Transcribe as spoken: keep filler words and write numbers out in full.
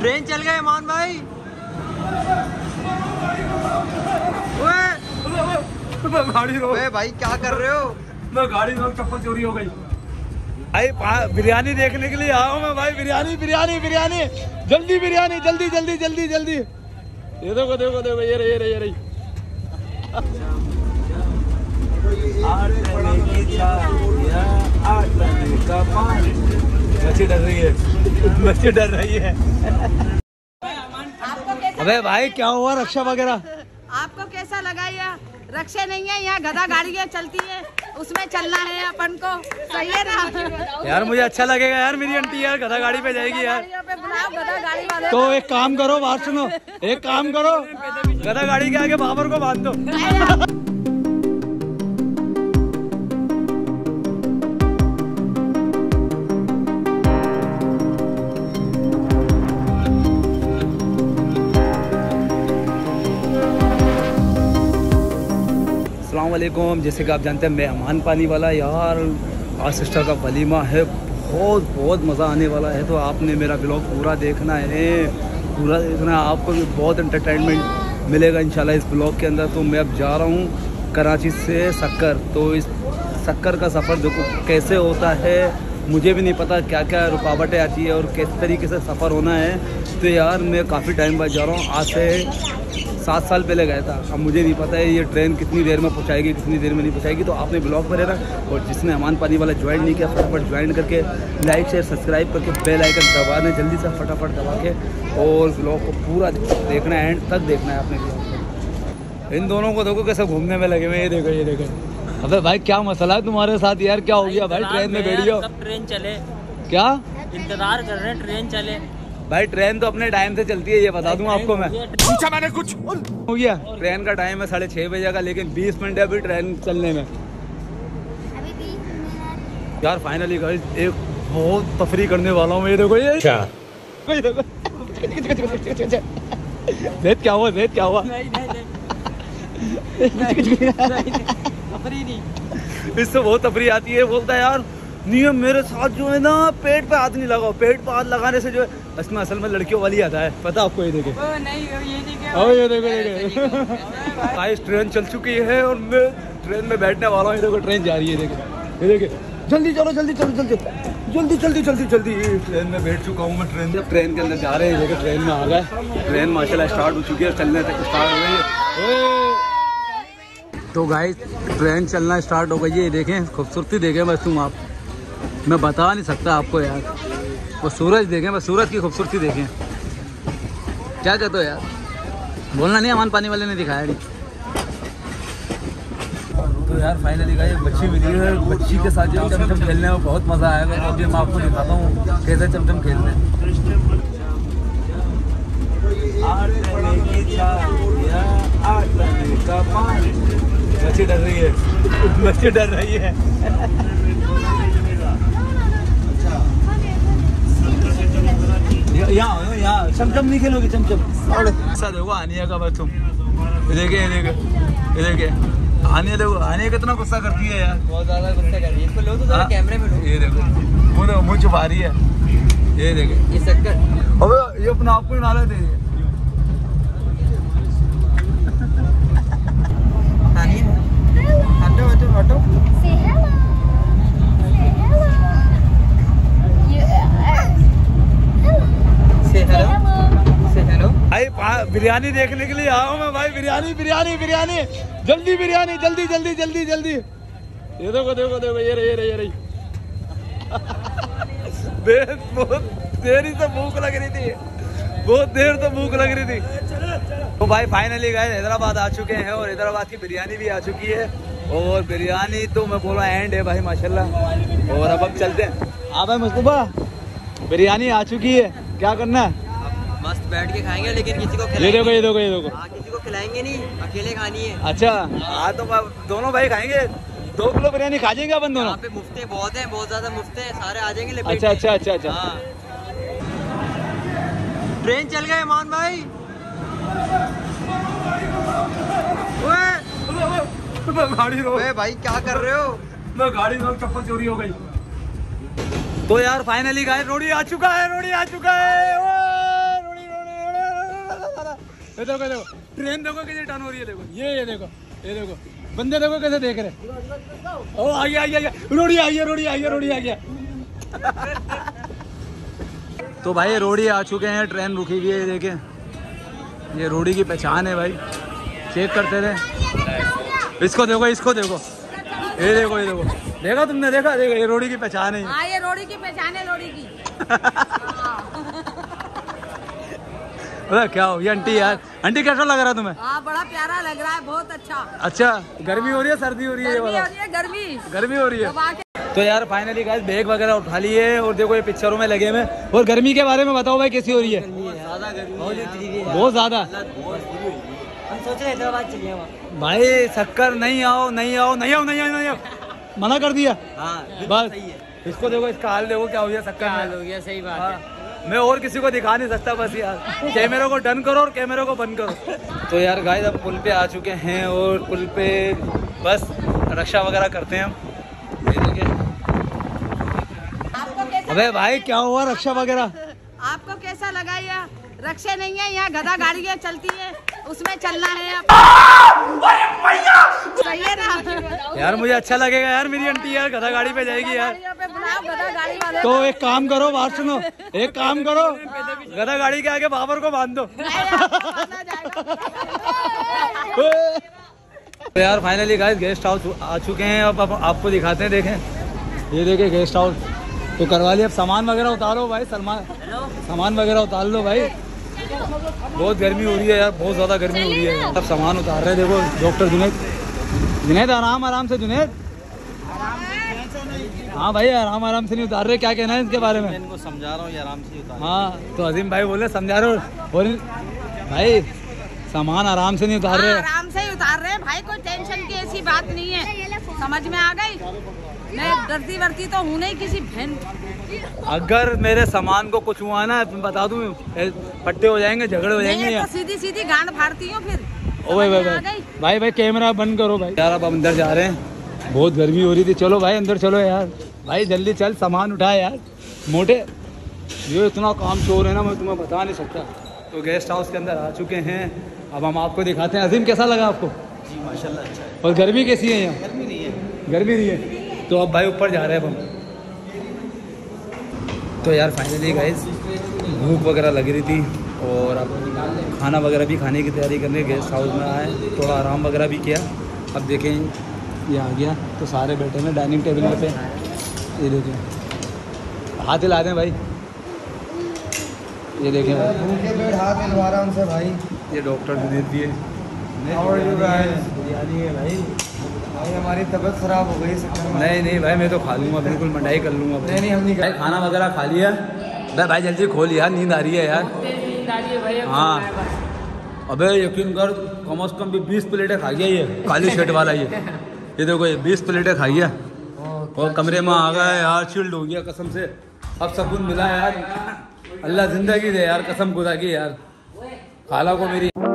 Train चल गए मान भाई। मैं गाड़ी रोक भाई क्या कर रहे हो? मैं गाड़ी रोक, चप्पल चोरी हो गई भाई। बिरयानी देखने के लिए आया हूँ मैं भाई। बिरयानी बिरयानी बिरयानी जल्दी बिरयानी जल्दी जल्दी जल्दी जल्दी। ये देखो देखो देखो ये रही ये रही ये रही। बच्ची डर रही है, बच्ची डर रही है। अबे भाई क्या हुआ रक्षा वगैरह? आपको कैसा लगा? ये रक्षे नहीं है, यहाँ गधा गाड़ियाँ चलती है, उसमें चलना है अपन को। सही है ना यार? मुझे अच्छा लगेगा यार, मेरी आंटी यार गधा गाड़ी पे जाएगी यार। पे बुलाओ गधा गाड़ी वाले। तो एक काम करो, बात सुनो, एक काम करो, गधा गाड़ी के आगे बाबर को बांध दो। अस्सलामुअलैकुम। जैसे कि आप जानते हैं मैं अमान पानी वाला यार, आज सिस्टर का वलीमा है, बहुत बहुत मज़ा आने वाला है। तो आपने मेरा ब्लॉग पूरा देखना है, पूरा देखना है, आपको भी बहुत एंटरटेनमेंट मिलेगा इंशाल्लाह इस ब्लॉग के अंदर। तो मैं अब जा रहा हूँ कराची से सक्कर। तो इस सक्कर का सफ़र देखो कैसे होता है, मुझे भी नहीं पता क्या क्या रुकावटें आती है और किस तरीके से सफ़र होना है। तो यार मैं काफ़ी टाइम बाद जा रहा हूँ, आज से सात साल पहले गया था। अब मुझे नहीं पता है ये ट्रेन कितनी देर में पहुंचाएगी, कितनी देर में नहीं पहुंचाएगी। तो आपने ब्लॉग पर रहना, और जिसने अमान पानी वाला ज्वाइन नहीं किया फटाफट ज्वाइन करके लाइक शेयर सब्सक्राइब करके बेल आइकन दबा दें जल्दी से, फटाफट दबा के, और ब्लॉग को पूरा देखना है, एंड तक देखना है आपने ब्लॉग को। इन दोनों को देखो कैसे घूमने में लगे हुए, ये देखो ये देखो। अबे भाई क्या मसला है तुम्हारे साथ यार, क्या हो गया भाई? ट्रेन में बैठ गए? ट्रेन चले क्या इंतजार कर रहे हैं, ट्रेन चले भाई? ट्रेन तो अपने टाइम से चलती है, ये बता दूं आपको मैं। पूछा मैंने कुछ हो गया? ट्रेन का टाइम है साढ़े छः बजे का, लेकिन बीस मिनट है अभी ट्रेन चलने में। यार फाइनली गाइस एक बहुत तफरी करने वाला हूँ। ये देखो ये जेद क्या हुआ, जेद क्या हुआ? इससे बहुत तफरी आती है। बोलता है यार नियम मेरे साथ जो है ना, पेट पे हाथ नहीं लगाओ, पेट पे हाथ लगाने से जो है इसमें असल में लड़कियों वाली आता है, पता आपको? ये देखे नहीं ये नहीं ओ ये देखो ये देखो गाइस ट्रेन चल चुकी है और मैं ट्रेन में बैठने वाला हूँ। ये देखो ट्रेन जा रही है, देखे ये देखे। जल्दी चलो जल्दी चलो जल्दी जल्दी जल्दी जल्दी जल्दी। ट्रेन में बैठ चुका हूँ मैं, ट्रेन जब ट्रेन के अंदर जा रहे हैं, देखो ट्रेन में आ गए। ट्रेन माशाल्लाह स्टार्ट हो चुकी है, चलने तक स्टार्ट हो गई है। तो गाइस ट्रेन चलना स्टार्ट हो गई है, देखें खूबसूरती देखें बस तुम आप, मैं बता नहीं सकता आपको यार। वो सूरज देखें, बस सूरज की खूबसूरती देखें। क्या कहते हो यार? बोलना नहीं, अमान पानी वाले ने दिखाया नहीं। तो यार फाइनली गाइस बच्ची मिली है, बच्ची के साथ जो चमचम खेलने में बहुत मज़ा आएगा। तो अभी मैं आपको दिखाता हूँ कैसे चमचम खेलते हैं। बच्ची डर रही है, बच्ची डर रही है। यहाँ यहाँ चमचम नहीं खेलोगे? चमचम ऐसा देखो आनिया का बस तुम, ये देखे ये देखे ये देखे आनिया, देखो आनिया कितना गुस्सा करती है यार, बहुत ज्यादा गुस्सा कर रही है। इसको लो तो जरा कैमरे में लो। ये देखो मुँह देखो, मुँह छुपा रही है, ये देखे ये शक्कर। अबे ये अपने आप को ही नाले दे रही है। भाई बिरयानी देखने के लिए आया हूँ मैं भाई। बिरयानी बिरयानी बिरयानी जल्दी बिरयानी जल्दी जल्दी जल्दी जल्दी। ये देखो देखो देखो ये रही ये रही ये रही। बहुत देर से भूख लग रही थी, बहुत देर से भूख लग रही थी। तो भाई फाइनली गए हैदराबाद आ चुके हैं, और हैदराबाद की बिरयानी भी आ चुकी है। और बिरयानी तो मैं बोल रहा एंड है भाई माशाल्लाह। और अब अब चलते हैं। हाँ भाई मुस्तफा बिरयानी आ चुकी है, क्या करना है? मस्त बैठ के खाएंगे, लेकिन किसी को ये देखो ये देखो ये देखो किसी को खिलाएंगे नहीं, अकेले खानी है। अच्छा हाँ तो दोनों भाई खाएंगे, दो किलो बिरयानी खा जाएंगे अपन दोनों। यहाँ पे मुफ्ते बहुत है, बहुत ज्यादा मुफ्ते हैं, सारे आ जाएंगे। अच्छा अच्छा अच्छा अच्छा हाँ। ट्रेन चल गए मान भाई। गाड़ी रोक भाई क्या कर रहे हो? मैं गाड़ी रोक, चप्पल चोरी हो गई। तो यार फाइनली गाइस रोड़ी आ चुका है, रोड़ी आ चुका है, रोड़ी ये देखो देखो ट्रेन देखो कैसे टर्न हो रही है, देखो ये ये देखो ये देखो बंदे देखो कैसे देख रहे। ओ आ गया आ गया रोड़ी आ गया रोड़ी आ गया रोड़ी आ गया। तो भाई रोड़ी आ चुके हैं, ट्रेन रुकी हुई है, देखें ये रोड़ी की पहचान है भाई, चेक करते रहे। इसको देखो इसको देखो ये देखो ये देखो देखा तुमने देखा देखो ये रोड़ी की पहचान है। हाँ ये रोड़ी की पहचान है रोड़ी की। अरे क्या हो गया आंटी यार, आंटी कैसा लग रहा है तुम्हें? हाँ बड़ा प्यारा लग रहा है, बहुत अच्छा। अच्छा गर्मी हो रही है सर्दी हो रही है? गर्मी हो रही है, गर्मी गर्मी हो रही है। तो यार फाइनली गाइस बैग वगैरह उठा लिए और देखो ये पिक्चरों में लगे हुए। और गर्मी के बारे में बताओ भाई कैसी हो रही है? बहुत ज्यादा। हम सोचे हैदराबाद चलिए भाई शक्कर नहीं आओ नहीं आओ नहीं आओ नहीं आओ नहीं आओ मना कर दिया। हाँ बस इसको देखो इसका हाल देखो क्या हो गया, शक्कर हो गया। सही बात है। मैं और किसी को दिखा नहीं सकता, बस यार कैमरे को डन करो और कैमरे को बंद करो। तो यार गाइस अब पुल पे आ चुके हैं और पुल पे बस रक्षा वगैरह करते हैं हम। ये देखिए अबे भाई क्या हुआ रक्षा वगैरह? आपको कैसा लगा? ये रक्षे नहीं है, यहाँ गधा गाड़ियाँ चलती है, उसमें चलना है। सही है ना? यार मुझे अच्छा लगेगा यार, मेरी आंटी यार गधा गाड़ी पे जाएगी यार। पे बुलाओ गधा गाड़ी वाले। तो एक काम करो, बात सुनो, एक काम करो गधा गाड़ी के आगे बाबर को बांध दो। तो यार फाइनली गाइस गेस्ट हाउस आ चुके हैं, अब आपको दिखाते हैं। देखें ये देखें गेस्ट हाउस तो करवा लिया। अब सामान वगैरह उतारो भाई, सलमान सामान वगैरह उतार लो भाई, बहुत गर्मी हो रही है यार, बहुत ज़्यादा गर्मी हो रही है। अब सामान उतार रहे हैं, देखो डॉक्टर जुनैद जुनैद आराम आराम से जुनैद। हाँ भाई आराम आराम से नहीं उतार रहे, क्या कहना है इसके बारे में? इनको समझा रहा हूँ आराम से उतार। हाँ तो अजीम भाई बोले समझा रहे हो और भाई सामान आराम से नहीं उतार रहे। आराम से ही उतार रहे हैं भाई, कोई टेंशन की ऐसी बात नहीं है। समझ में आ गई? मैं डरती वरती तो हूँ नहीं किसी बहन। अगर मेरे सामान को कुछ हुआ ना बता दूं पट्टे हो जाएंगे, झगड़े हो जाएंगे। तो सीधी सीधी गांड फाड़ती हूँ फिर। ओ भाई भाई भाई भाई भाई कैमरा बंद करो भाई। यार अब अंदर जा रहे हैं, बहुत गर्मी हो रही थी। चलो भाई अंदर चलो यार, भाई जल्दी चल सामान उठा यार। मोटे ये इतना काम चोर है ना, मैं तुम्हें बता नहीं सकता। तो गेस्ट हाउस के अंदर आ चुके हैं, अब हम आपको दिखाते हैं। अजीम कैसा लगा आपको? जी माशाल्लाह अच्छा है। और गर्मी कैसी है यहाँ? गर्मी नहीं है। गर्मी नहीं है। तो अब भाई ऊपर जा रहे हैं अब हम। तो यार फाइनली गाइस भूख वगैरह लग रही थी और अब खाना वगैरह भी खाने की तैयारी करने गेस्ट हाउस में आए, थोड़ा आराम वगैरह भी किया। अब देखें ये आ गया तो सारे बैठे हैं डाइनिंग टेबल पे। ये देखें हाथ हिला दें भाई, ये देखें भाई हाथ हिलवा रहा उनसे भाई। ये डॉक्टर जुनैद भी है। बिरयानी है भाई। भाई हमारी तबीयत खराब हो गई। नहीं नहीं भाई मैं तो खा लूँगा, बिल्कुल मंडाई कर लूँगा। नहीं नहीं हम नहीं भाई खाना वगैरह खा लिया भाई। भाई जल्दी खोल यार, नींद आ रही है यार। हाँ अबे यकीन कर कम से कम भी बीस प्लेटें खा गया ये काली शर्ट वाला। ये ये देखो ये बीस प्लेटें खा गया और कमरे में आ गया यार, चिल्ड हो गया कसम से। अब सुकून मिला यार, अल्लाह जिंदगी दे यार, कसम खुदा की यार। खाला को मेरी